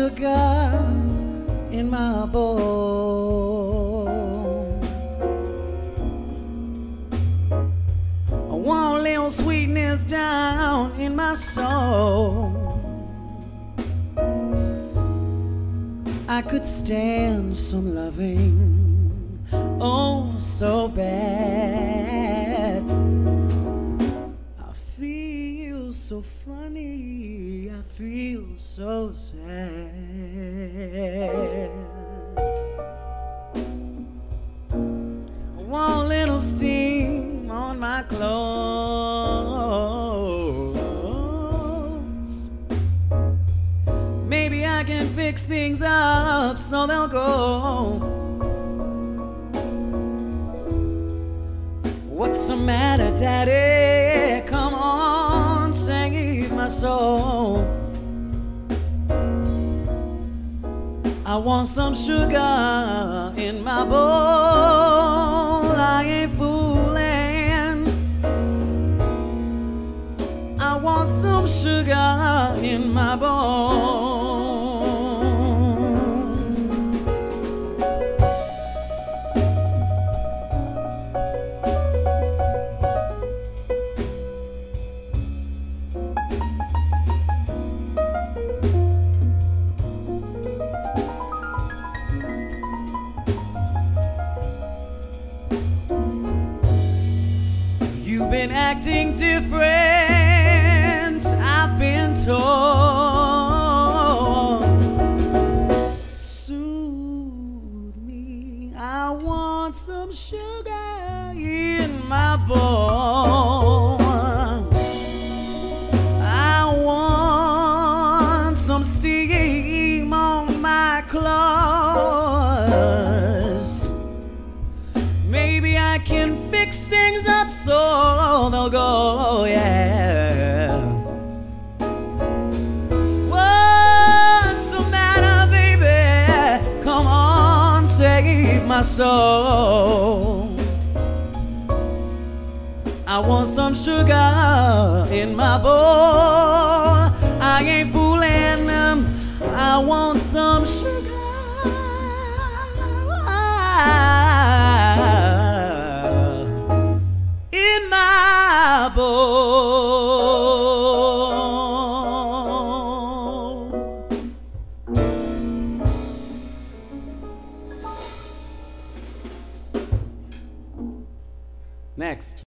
sugar in my bowl. I want a little sweetness down in my soul. I could stand some loving, oh so bad. I feel so funny, I feel so sad. I want a little steam on my clothes. Maybe I can fix things up so they'll go. What's the matter, Daddy? Come on, save my soul. I want some sugar in my bowl. I ain't fooling. I want some sugar in my bowl. You've been acting different, I've been told. Soothe me, I want some sugar in my bowl. I want some steam on my clothes. Maybe I can fix things up so they'll go, yeah. What's the matter, baby? Come on, save my soul. I want some sugar in my bowl. I ain't fooling them. I want some sugar in my bowl. Next.